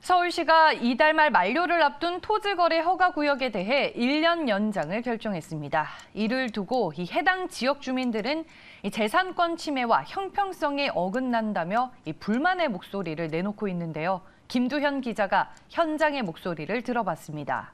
서울시가 이달 말 만료를 앞둔 토지거래 허가구역에 대해 1년 연장을 결정했습니다. 이를 두고 해당 지역 주민들은 재산권 침해와 형평성에 어긋난다며 불만의 목소리를 내놓고 있는데요. 김두현 기자가 현장의 목소리를 들어봤습니다.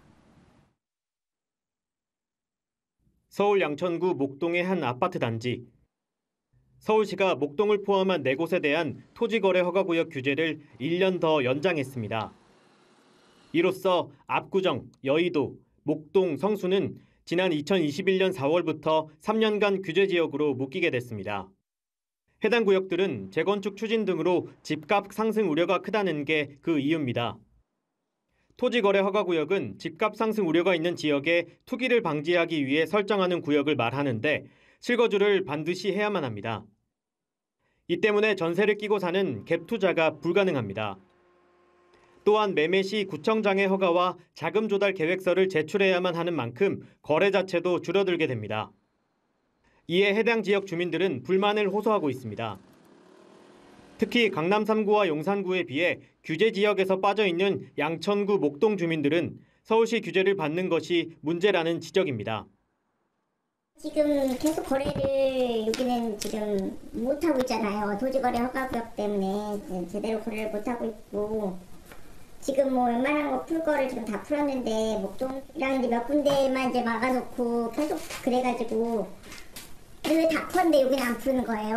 서울 양천구 목동의 한 아파트 단지. 서울시가 목동을 포함한 4곳에 대한 토지거래 허가구역 규제를 1년 더 연장했습니다. 이로써 압구정, 여의도, 목동, 성수는 지난 2021년 4월부터 3년간 규제지역으로 묶이게 됐습니다. 해당 구역들은 재건축 추진 등으로 집값 상승 우려가 크다는 게 그 이유입니다. 토지거래 허가구역은 집값 상승 우려가 있는 지역에 투기를 방지하기 위해 설정하는 구역을 말하는데 실거주를 반드시 해야만 합니다. 이 때문에 전세를 끼고 사는 갭 투자가 불가능합니다. 또한 매매 시 구청장의 허가와 자금 조달 계획서를 제출해야만 하는 만큼 거래 자체도 줄어들게 됩니다. 이에 해당 지역 주민들은 불만을 호소하고 있습니다. 특히 강남 3구와 용산구에 비해 규제 지역에서 빠져있는 양천구 목동 주민들은 서울시 규제를 받는 것이 문제라는 지적입니다. 지금 계속 거래를 여기는 지금 못하고 있잖아요. 토지거래 허가구역 때문에 제대로 거래를 못하고 있고 지금 뭐 웬만한 거 풀 거를 지금 다 풀었는데 목동이랑 이제 몇 군데만 이제 막아놓고 계속 그래가지고 왜 다 풀었는데 여기는 안 푸는 거예요.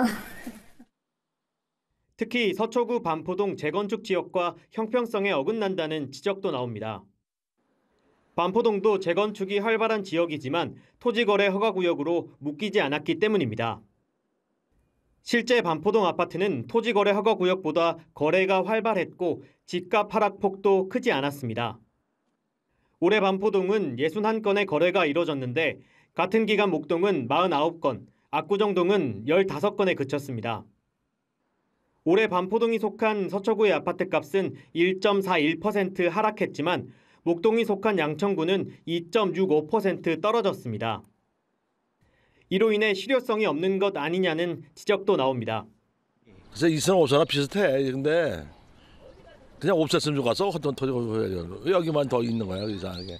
특히 서초구 반포동 재건축 지역과 형평성에 어긋난다는 지적도 나옵니다. 반포동도 재건축이 활발한 지역이지만 토지거래 허가구역으로 묶이지 않았기 때문입니다. 실제 반포동 아파트는 토지거래 허가구역보다 거래가 활발했고 집값 하락폭도 크지 않았습니다. 올해 반포동은 61건의 거래가 이뤄졌는데 같은 기간 목동은 49건, 압구정동은 15건에 그쳤습니다. 올해 반포동이 속한 서초구의 아파트 값은 1.41% 하락했지만 목동이 속한 양천구는 2.65% 떨어졌습니다. 이로 인해 실효성이 없는 것 아니냐는 지적도 나옵니다. 그래서 2선 5선은 비슷해. 근데 그냥 없앴으면 좋겠어. 왜 여기만 더 있는 거야, 이상하게.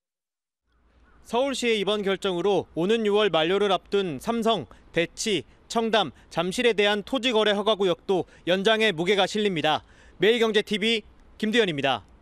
서울시의 이번 결정으로 오는 6월 만료를 앞둔 삼성, 대치, 청담, 잠실에 대한 토지거래 허가구역도 연장에 무게가 실립니다. 매일경제TV 김두현입니다.